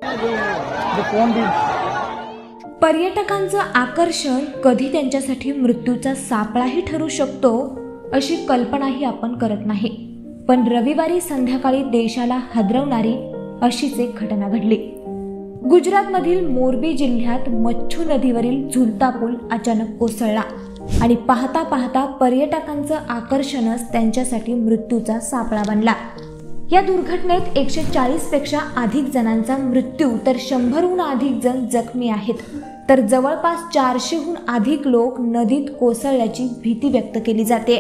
पर्यटकांचं आकर्षण कधी त्यांच्यासाठी मृत्यूचा सापळाही ठरू शकतो अशी कल्पनाही आपण करत नाही. पण रविवारी संध्याकाळी देशाला हादरवणारी अशीच एक घटना घडली. गुजरातमधील मोरबी जिल्ह्यात मच्छू नदीवरील झुलता पूल अचानक कोसळला आणि पाहता पाहता पर्यटकांचं आकर्षणच त्यांच्यासाठी मृत्यूचा सापळा बनला. या दुर्घटनेत 140 पेक्षा अधिक जणांचा मृत्यू तर 100हून अधिक जण जखमी आहेत. तर जवळपास 400हून अधिक लोक नदीत कोसळल्याची भीती व्यक्त केली जाते.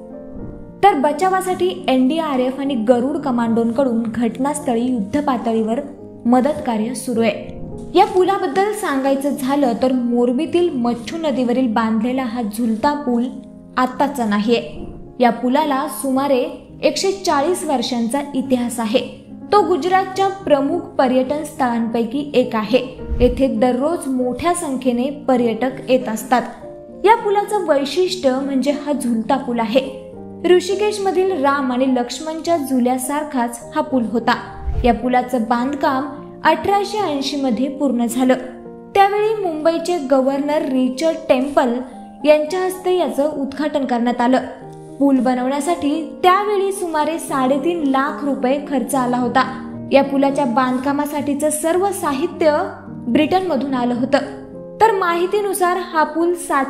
तर बचावासाठी NDRF आणि गरुड कमांडोंकडून घटनास्थळी युद्धपातळीवर मदत कार्य सुरू आहे. या पुलाबद्दल सांगायचं झालं तर मोरबीतील मच्छू नदीवरील बांधलेला हा झुलता पूल आत्ताचा नाहीये. या पुलाला सुमारे 140 वर्षांचा इतिहास आहे. तो गुजरातच्या प्रमुख पर्यटन स्थळांपैकी एक आहे. येथे दररोज मोठ्या संख्येने पर्यटक येत असतात. या पुलाचं वैशिष्ट्य म्हणजे हा झुलता पूल आहे. ऋषिकेशमधील राम आणि लक्ष्मणच्या झुल्यासारखाच हा पूल होता. या पुलाचं बांधकाम 1880 मध्ये पूर्ण झालं. त्यावेळी मुंबईचे गव्हर्नर रिचर्ड टेम्पल यांच्या हस्ते याचं उद्घाटन करण्यात आलं. पूल बनवण्यासाठी त्यावेळी सुमारे 3.5 लाख रुपये खर्च आला होता. या पुलाच्या बांधकामासाठीचं सर्व साहित्य ब्रिटनमधून आलं होतं. तर माहितीनुसार हा पूल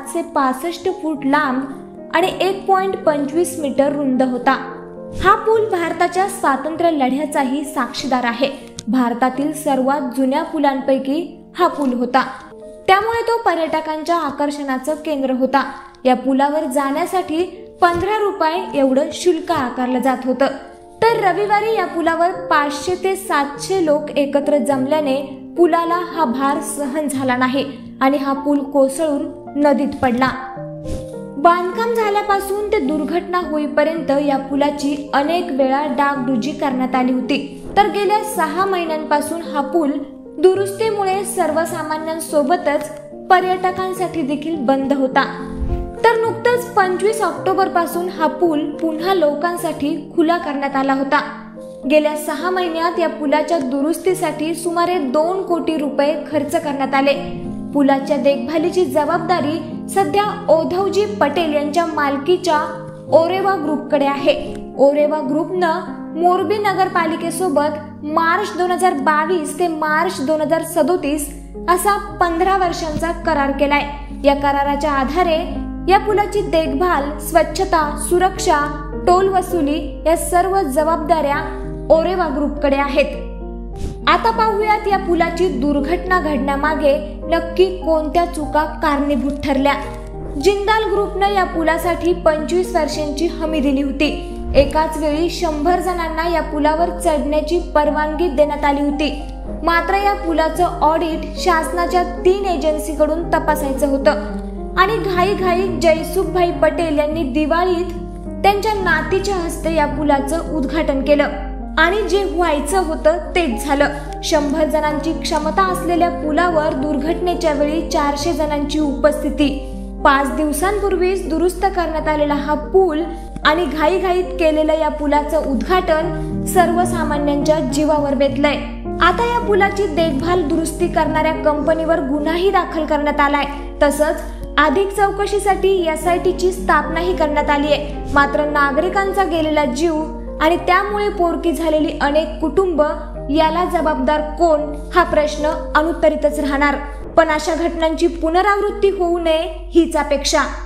765 फूट लांब आणि 1.25 मीटर रुंद होता. हा पूल भारताच्या स्वातंत्र्य लढ्याचाही साक्षीदार आहे. भारतातील सर्वात जुन्या पुलांपैकी हा पूल होता. त्यामुळे तो पर्यटकांच्या आकर्षणाचं केंद्र होता. या पुलावर जाण्यासाठी 15 रुपये एवढं शुल्क आकारलं जात होतं. तर रविवारी या पुलावर 500 ते 700 लोक एकत्र जमल्याने पुलाला हा भार सहन झाला नाही आणि हा पूल कोसळून नदीत पडला. बांधकाम झाल्यापासून ते दुर्घटना होईपर्यंत या पुलाची अनेक वेळा डागडुजी करण्यात आली होती. तर गेल्या 6 महिन्यांपासून हा पूल दुरुस्तीमुळे सर्वसामान्यांसोबतच पर्यटकांसाठी देखील बंद होता. तर नुकतंच 25 ऑक्टोबर पासून हा पूल पुन्हा लोकांसाठी खुला करण्यात आला होता. गेल्या 6 महिन्यात या पुलाच्या दुरुस्तीसाठी सुमारे 2 कोटी रुपये खर्च करण्यात आले. पुलाच्या देखभालीची जबाबदारी सध्या ओधवजी पटेल यांच्या मालकीच्या ओरेवा ग्रुपकडे आहे. ओरेवा ग्रुपनं मोरबी नगरपालिकेसोबत मार्च 2022 ते मार्च 2037 असा 15 वर्षांचा करार केलाय. या कराराच्या आधारे या पुलाची देखभाल, स्वच्छता, सुरक्षा, टोल वसुली या सर्व जबाबदाऱ्या ओरेवा ग्रुपकडे आहेत. आता पाहूयात या पुलाची दुर्घटना घडण्यामागे नक्की कोणत्या चुका कारणीभूत ठरल्या. जिंदाल ग्रुपनं या पुलासाठी 25 वर्षांची हमी दिली होती. एकाच वेळी 100 जणांना या पुलावर चढण्याची परवानगी देण्यात आली होती. मात्र या पुलाचं ऑडिट शासनाच्या 3 एजन्सीकडून तपासायचं होतं आणि घाईघाईत जयसुखभाई पटेल यांनी दिवाळीत त्यांच्या नातीच्या हस्ते या पुलाचं उद्घाटन केलं आणि जे व्हायचं होतं तेच झालं. 100 जणांची क्षमता असलेल्या पुलावर दुर्घटनेच्या वेळी 400 जणांची उपस्थिती. 5 दिवसांपूर्वीच दुरुस्त करण्यात आलेला हा पूल आणि घाईघाईत केलेलं या पुलाचं उद्घाटन सर्वसामान्यांच्या जीवावर बेतलंय. आता या पुलाची देखभाल दुरुस्ती करणाऱ्या कंपनीवर गुन्हाही दाखल करण्यात आलाय. तसंच अधिक चौकशीसाठी SITची स्थापनाही करण्यात आली आहे. मात्र नागरिकांचा गेलेला जीव आणि त्यामुळे पोरकी झालेली अनेक कुटुंब याला जबाबदार कोण हा प्रश्न अनुत्तरितच राहणार. पण अशा घटनांची पुनरावृत्ती होऊ नये हीच अपेक्षा.